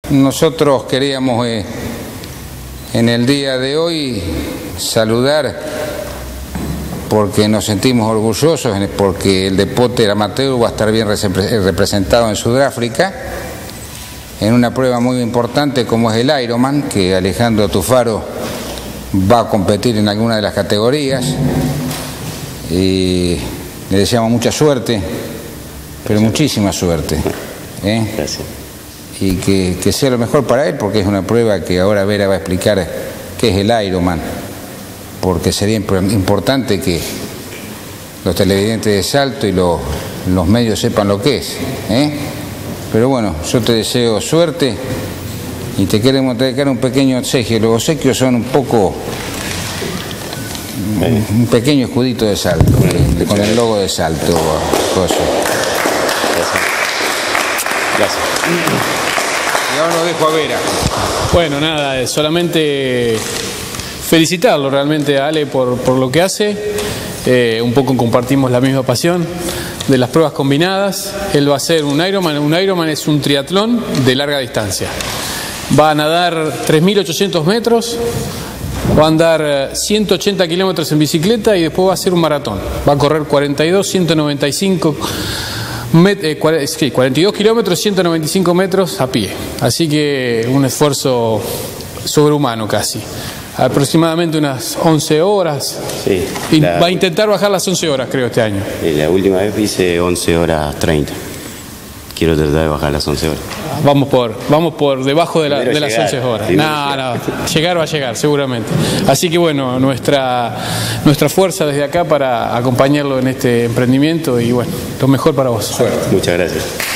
nosotros queríamos en el día de hoy saludar, porque nos sentimos orgullosos, porque el deporte amateur va a estar bien representado en Sudáfrica, en una prueba muy importante como es el Ironman, que Alejandro Tufaro va a competir en alguna de las categorías, y le deseamos mucha suerte, pero muchísima suerte. Gracias. Y que sea lo mejor para él, porque es una prueba que ahora Vera va a explicar qué es el Ironman, porque sería importante que los televidentes de Salto y los medios sepan lo que es. Pero bueno, yo te deseo suerte y te queremos dedicar un pequeño obsequio. Los obsequios son un poco, un pequeño escudito de Salto, con el logo de Salto. Gracias. Y ahora lo dejo a Vera. Bueno, nada, solamente felicitarlo realmente a Ale por lo que hace. Un poco compartimos la misma pasión de las pruebas combinadas. Él va a hacer un Ironman. Un Ironman es un triatlón de larga distancia. Va a nadar 3.800 metros, va a andar 180 kilómetros en bicicleta y después va a hacer un maratón. Va a correr 42 kilómetros, 195 metros a pie. Así que un esfuerzo sobrehumano casi. Aproximadamente unas 11 horas. Sí. Y va a intentar bajar las 11 horas, creo, este año. La última vez hice 11 horas 30. Quiero tratar de bajar las 11 horas. Vamos por debajo de las 11 horas. No, llegar va a llegar, seguramente. Así que bueno, nuestra fuerza desde acá para acompañarlo en este emprendimiento y bueno, lo mejor para vos. Suerte. Muchas gracias.